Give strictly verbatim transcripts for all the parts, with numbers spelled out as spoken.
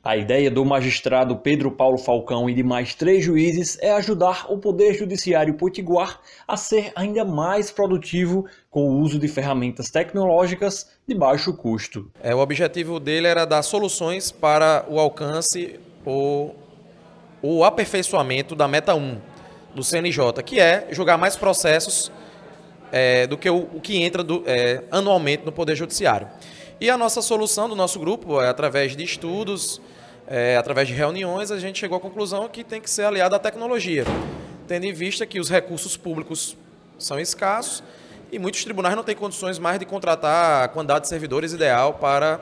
A ideia do magistrado Pedro Paulo Falcão e de mais três juízes é ajudar o Poder Judiciário Potiguar a ser ainda mais produtivo com o uso de ferramentas tecnológicas de baixo custo. É, o objetivo dele era dar soluções para o alcance ou o aperfeiçoamento da meta um do C N J, que é julgar mais processos é, do que o, o que entra do, é, anualmente no Poder Judiciário. E a nossa solução do nosso grupo, é, através de estudos, é, através de reuniões, a gente chegou à conclusão que tem que ser aliada à tecnologia, tendo em vista que os recursos públicos são escassos e muitos tribunais não têm condições mais de contratar a quantidade de servidores ideal para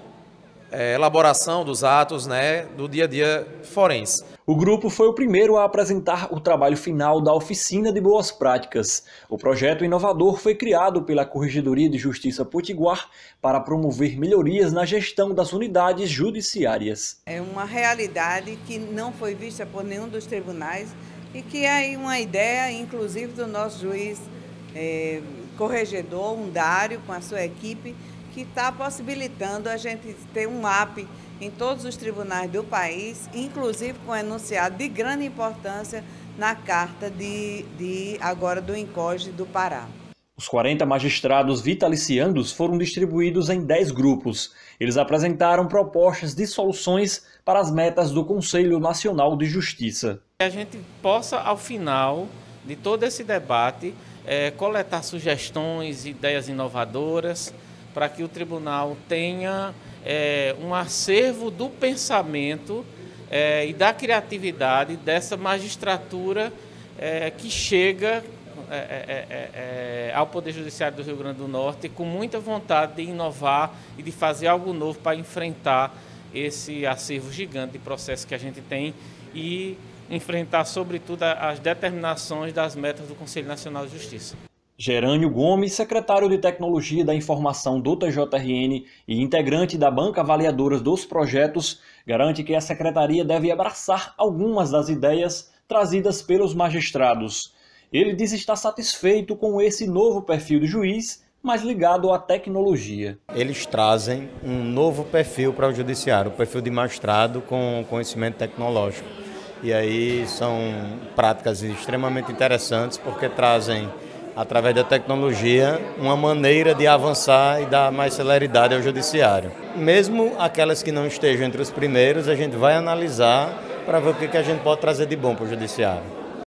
é, elaboração dos atos, né, do dia a dia forense. O grupo foi o primeiro a apresentar o trabalho final da Oficina de Boas Práticas. O projeto inovador foi criado pela Corregedoria de Justiça Potiguar para promover melhorias na gestão das unidades judiciárias. É uma realidade que não foi vista por nenhum dos tribunais e que é uma ideia, inclusive, do nosso juiz é, corregedor, um Dário, com a sua equipe, que está possibilitando a gente ter um mapa em todos os tribunais do país, inclusive com enunciado de grande importância na carta de, de agora do INCOGE do Pará. Os quarenta magistrados vitaliciandos foram distribuídos em dez grupos. Eles apresentaram propostas de soluções para as metas do Conselho Nacional de Justiça. Que a gente possa, ao final de todo esse debate, é, coletar sugestões, ideias inovadoras, para que o tribunal tenha é, um acervo do pensamento é, e da criatividade dessa magistratura é, que chega é, é, é, ao Poder Judiciário do Rio Grande do Norte com muita vontade de inovar e de fazer algo novo para enfrentar esse acervo gigante de processos que a gente tem e enfrentar, sobretudo, as determinações das metas do Conselho Nacional de Justiça. Gerânio Gomes, secretário de Tecnologia da Informação do T J R N e integrante da banca avaliadora dos projetos, garante que a secretaria deve abraçar algumas das ideias trazidas pelos magistrados. Ele diz estar satisfeito com esse novo perfil de juiz, mas ligado à tecnologia. Eles trazem um novo perfil para o judiciário, o perfil de magistrado com conhecimento tecnológico. E aí são práticas extremamente interessantes porque trazem, através da tecnologia, uma maneira de avançar e dar mais celeridade ao judiciário. Mesmo aquelas que não estejam entre os primeiros, a gente vai analisar para ver o que a gente pode trazer de bom para o judiciário.